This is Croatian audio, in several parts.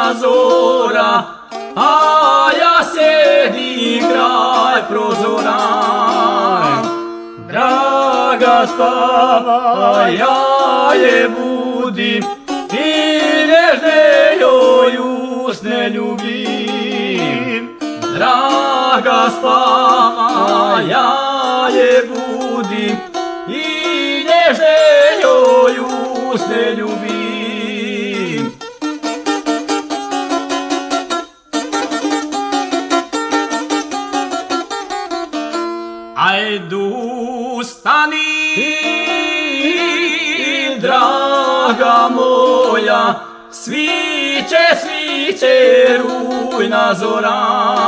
rujna zora, a ja sedim kraj prozora. Draga spava, ja je budim i nježne joj usne ljubim. Draga spava, ja je budim i nježne joj usne ljubim. Ajdu stani, draga moja, sviće, sviće rujna zora.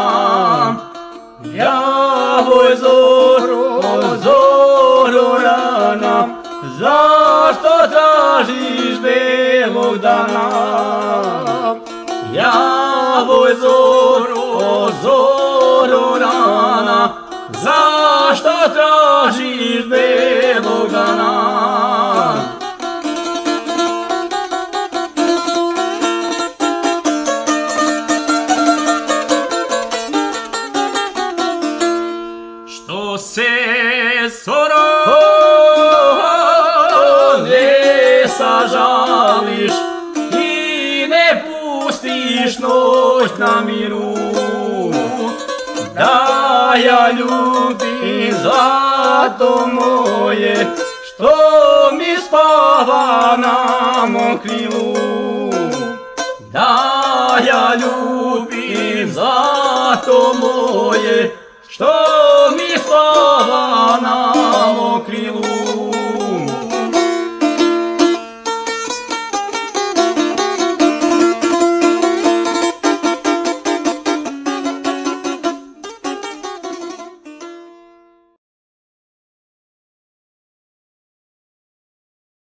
Javoj zoro, zoro rana, zašto tražiš belog dana? Javoj zoro, zoro rana, zašto tražiš belog dana? Što se zoro ne sažališ i ne pustiš noć na miru, da ja ljubim zlato moje, što mi spava na mom krilu. Da ja ljubim zlato moje, što mi spava